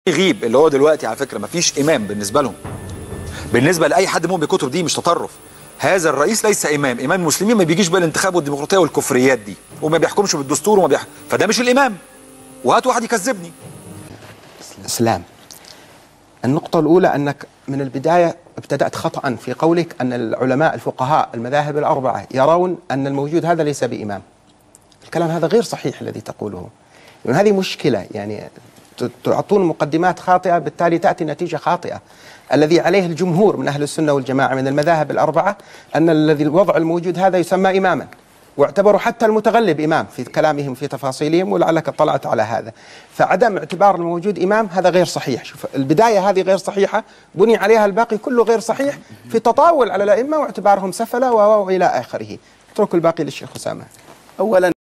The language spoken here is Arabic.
يغيب اللي هو دلوقتي على فكره مفيش امام بالنسبه لهم. بالنسبه لاي حد مؤمن بالكتب دي مش تطرف. هذا الرئيس ليس امام، امام المسلمين ما بيجيش بالانتخاب والديمقراطيه والكفريات دي، وما بيحكمش بالدستور فده مش الامام. وهات واحد يكذبني. اسلام، النقطة الأولى أنك من البداية ابتدأت خطأ في قولك أن العلماء الفقهاء المذاهب الأربعة يرون أن الموجود هذا ليس بإمام. الكلام هذا غير صحيح الذي تقوله، يعني هذه مشكلة، يعني تعطون مقدمات خاطئة بالتالي تأتي نتيجة خاطئة. الذي عليه الجمهور من أهل السنة والجماعة من المذاهب الأربعة أن الوضع الموجود هذا يسمى إماما، واعتبروا حتى المتغلب إمام في كلامهم في تفاصيلهم، ولعلك اطلعت على هذا. فعدم اعتبار الموجود إمام هذا غير صحيح. شوف البداية هذه غير صحيحة، بني عليها الباقي كله غير صحيح في تطاول على الأئمة واعتبارهم سفلة وإلى آخره. اتركوا الباقي للشيخ أسامة. أولا